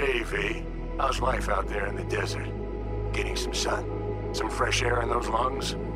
Hey, V. How's life out there in the desert? Getting some sun? Some fresh air in those lungs?